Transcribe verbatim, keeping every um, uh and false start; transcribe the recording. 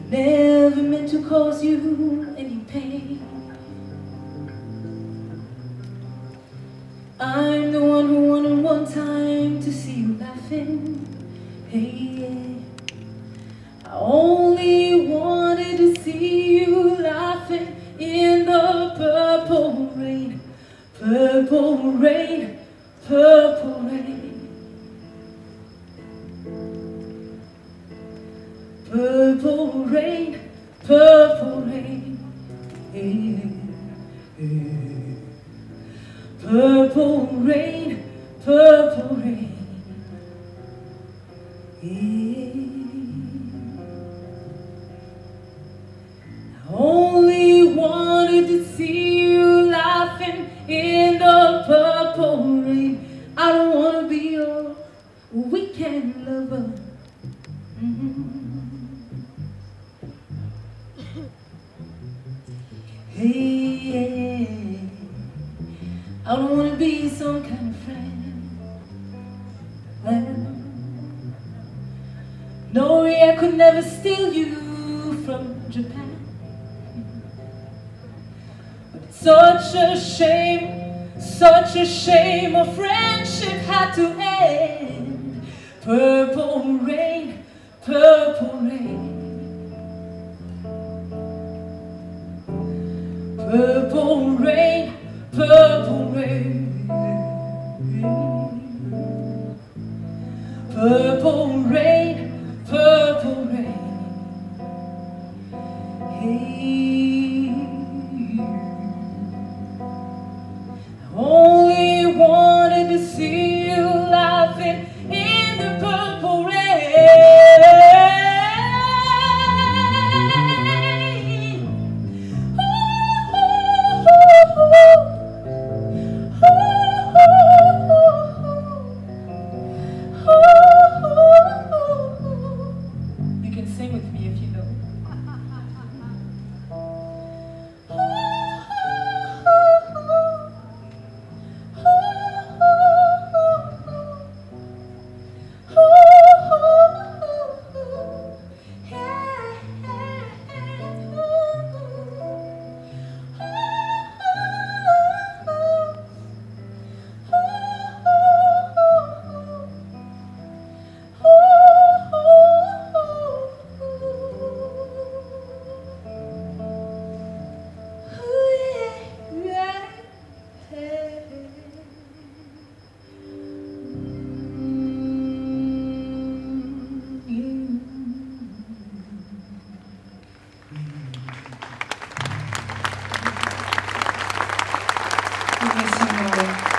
never meant to cause you any pain. I'm the one who wanted one time to see you laughing. Hey, yeah. I only wanted to see you laughing in the purple rain, purple rain, purple rain, purple rain, purple rain, yeah, yeah. Purple rain, purple rain, yeah. I only wanted to see you laughing in the purple rain. I don't want to be your weekend lover. Mm-hmm. Hey, yeah. I don't want to be some kind of friend. Well, no, I could never steal you from Japan. But it's such a shame, such a shame our friendship had to end. Purple rain, purple rain, purple rain, purple rain, purple rain, purple rain, hey. I only wanted to see you laughing in the purple rain. You can sing with me if you know. Thank you so much.